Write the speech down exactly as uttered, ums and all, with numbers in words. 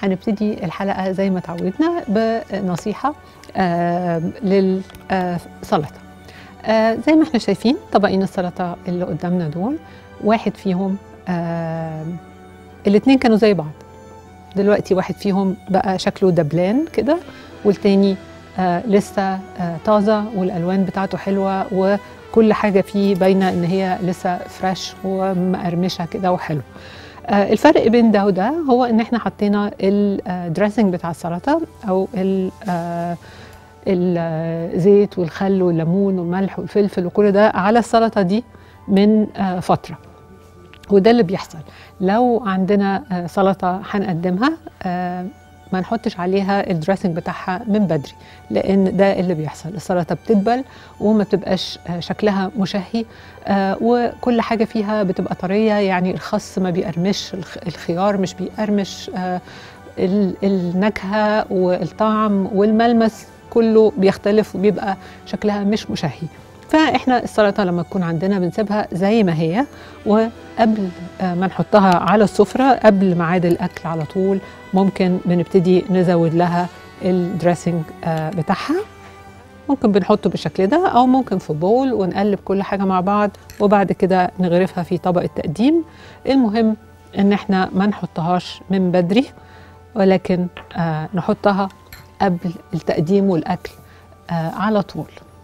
هنبتدي الحلقة زي ما تعودنا بنصيحة آه للسلطة. آه زي ما احنا شايفين طبقين السلطة اللي قدامنا دول، واحد فيهم آه الاتنين كانوا زي بعض، دلوقتي واحد فيهم بقى شكله دبلان كده، والتاني آه لسه آه طازة والألوان بتاعته حلوة وكل حاجة فيه باينة إن هي لسه فريش ومقرمشة كده وحلو. آه الفرق بين ده وده هو إن احنا حطينا الدريسنج بتاع السلطة أو آه الزيت والخل والليمون والملح والفلفل وكل ده على السلطة دي من آه فترة. وده اللي بيحصل لو عندنا آه سلطة هنقدمها آه ما نحطش عليها الدريسنج بتاعها من بدري، لان ده اللي بيحصل، السلطه بتدبل وما بتبقاش شكلها مشهي آه وكل حاجه فيها بتبقى طريه، يعني الخس ما بيقرمش، الخيار مش بيقرمش، آه النكهه والطعم والملمس كله بيختلف وبيبقى شكلها مش مشهي. فاحنا السلطه لما تكون عندنا بنسيبها زي ما هي، وقبل ما نحطها على السفره قبل ميعاد الاكل على طول ممكن بنبتدي نزود لها الدريسنج بتاعها. ممكن بنحطه بالشكل ده او ممكن في بول ونقلب كل حاجه مع بعض وبعد كده نغرفها في طبق التقديم. المهم ان احنا ما نحطهاش من بدري، ولكن نحطها قبل التقديم والاكل على طول.